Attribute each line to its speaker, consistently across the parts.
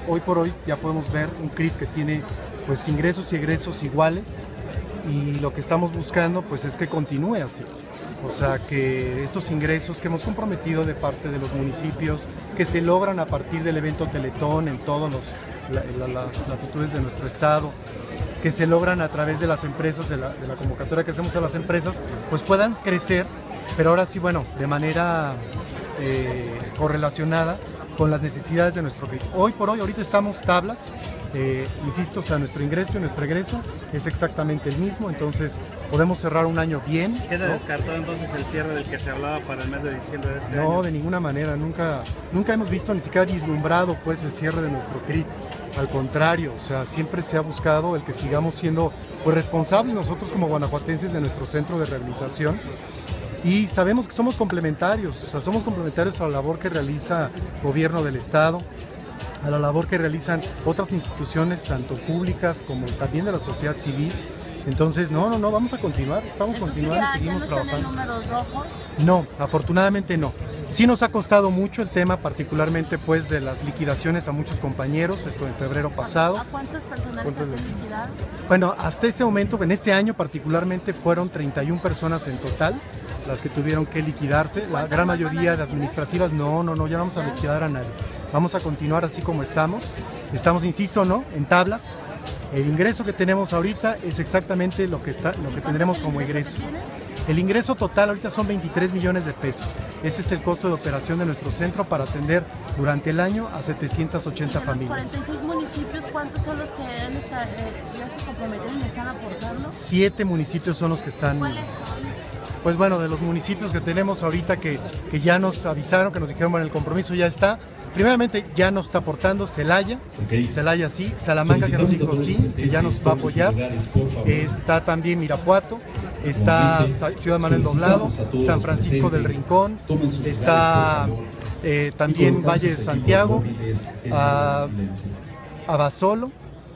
Speaker 1: hoy por hoy ya podemos ver un CRIT que tiene pues ingresos y egresos iguales, y lo que estamos buscando pues es que continúe así. O sea, que estos ingresos que hemos comprometido de parte de los municipios, que se logran a partir del evento Teletón en todas las latitudes de nuestro estado, que se logran a través de las empresas, de la convocatoria que hacemos a las empresas, pues puedan crecer, pero ahora sí, bueno, de manera correlacionada con las necesidades de nuestro CRIT. Hoy por hoy, ahorita estamos tablas, insisto, o sea, nuestro ingreso y nuestro egreso es exactamente el mismo, entonces podemos cerrar un año bien.
Speaker 2: ¿Queda descartado entonces el cierre del que se hablaba para el mes de diciembre de este año?
Speaker 1: No, de ninguna manera, nunca hemos visto, ni siquiera vislumbrado pues el cierre de nuestro CRIT. Al contrario, o sea, siempre se ha buscado el que sigamos siendo pues responsables nosotros como guanajuatenses de nuestro centro de rehabilitación. Y sabemos que somos complementarios, o sea, somos complementarios a la labor que realiza el gobierno del estado, a la labor que realizan otras instituciones, tanto públicas como también de la sociedad civil. Entonces, no, vamos a continuar, seguimos trabajando.
Speaker 3: ¿Ya no están en números rojos?
Speaker 1: No, afortunadamente no. Sí nos ha costado mucho el tema, particularmente pues de las liquidaciones a muchos compañeros, esto en febrero pasado.
Speaker 3: ¿A cuántas personas se han liquidado?
Speaker 1: Bueno, hasta este momento, en este año particularmente, fueron 31 personas en total las que tuvieron que liquidarse. La gran mayoría de administrativas, no, ya no vamos a liquidar a nadie. Vamos a continuar así como estamos. Estamos, insisto, ¿no?, en tablas. El ingreso que tenemos ahorita es exactamente lo que tendremos como ingreso. El ingreso total ahorita son 23 millones de pesos. Ese es el costo de operación de nuestro centro para atender durante el año a 780 familias.
Speaker 3: ¿De los 46 municipios cuántos son los que ya se comprometieron y están aportando?
Speaker 1: 7 municipios son los que están.
Speaker 3: ¿Cuáles son?
Speaker 1: Pues bueno, de los municipios que tenemos ahorita que ya nos avisaron, que nos dijeron, bueno, el compromiso ya está. Primeramente ya nos está aportando Celaya, Celaya sí, Salamanca que nos dijo sí, que ya nos va a apoyar. Está también Irapuato, está Ciudad Manuel Doblado, San Francisco del Rincón, está también Valle de Santiago, Abasolo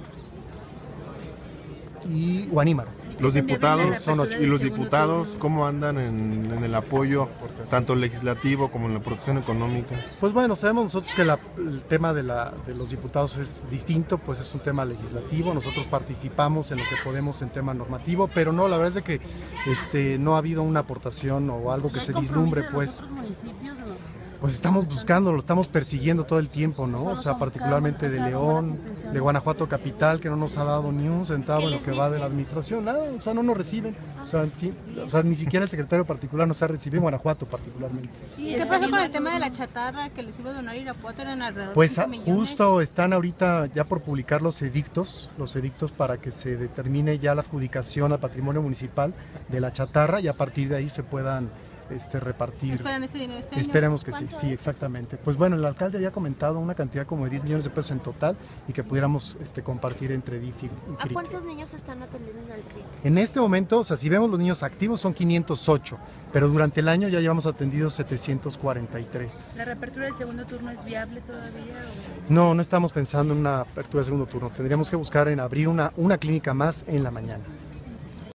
Speaker 1: y Guanímaro.
Speaker 4: Los diputados son 8. ¿Y los diputados cómo andan en el apoyo, tanto legislativo como en la protección económica?
Speaker 1: Pues bueno, sabemos nosotros que el tema de los diputados es distinto, pues es un tema legislativo. Nosotros participamos en lo que podemos en tema normativo, pero no, la verdad es de que no ha habido una aportación o algo que se vislumbre, pues. Pues estamos buscando, lo estamos persiguiendo todo el tiempo, ¿no? O sea, particularmente de León, de Guanajuato capital, que no nos ha dado ni un centavo en lo que va de la administración, nada, o sea, no nos reciben, o sea, ni siquiera el secretario particular nos ha recibido, en Guanajuato particularmente.
Speaker 5: ¿Y qué pasó con el tema de la chatarra que les iba a donar Irapuato? Eran alrededor
Speaker 1: pues
Speaker 5: de 5 millones.
Speaker 1: Justo están ahorita ya por publicar los edictos para que se determine ya la adjudicación al patrimonio municipal de la chatarra y a partir de ahí se puedan repartir.
Speaker 5: ¿Esperan ese dinero este año?
Speaker 1: Esperemos que sí, exactamente. Pues bueno, el alcalde había comentado una cantidad como de 10 millones de pesos en total y que pudiéramos compartir entre DIF y CRIT.
Speaker 3: ¿A cuántos niños están atendiendo en el CRIT?
Speaker 1: En este momento, o sea, si vemos los niños activos son 508, pero durante el año ya llevamos atendidos 743.
Speaker 3: ¿La reapertura del segundo turno es viable todavía?
Speaker 1: No estamos pensando en una apertura del segundo turno. Tendríamos que buscar en abrir una clínica más en la mañana.